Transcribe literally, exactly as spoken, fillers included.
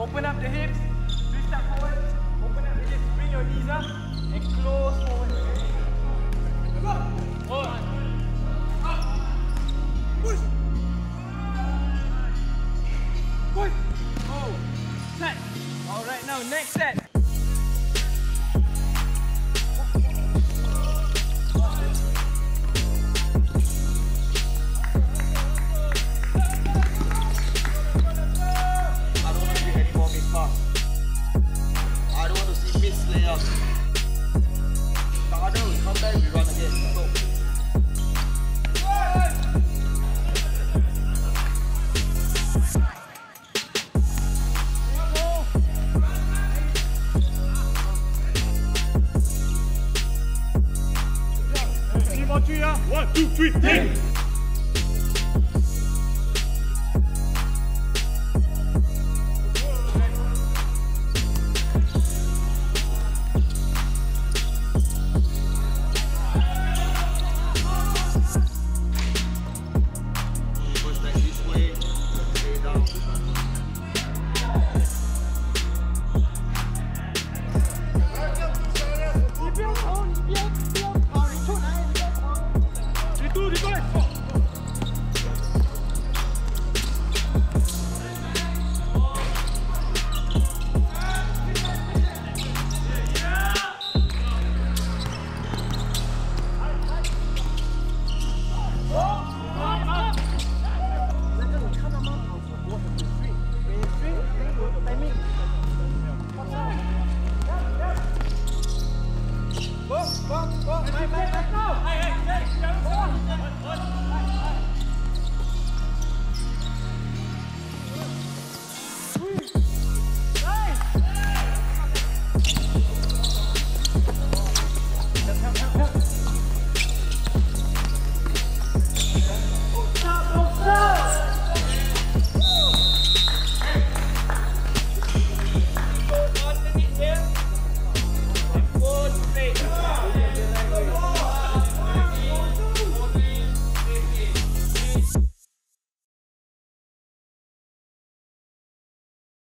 Open up the hips, three step forward, open up the hips, bring your knees up, and close forward. Go! Hold on. Up. Push! Push! Oh! Set! Alright, now next set. One, two, three, ten.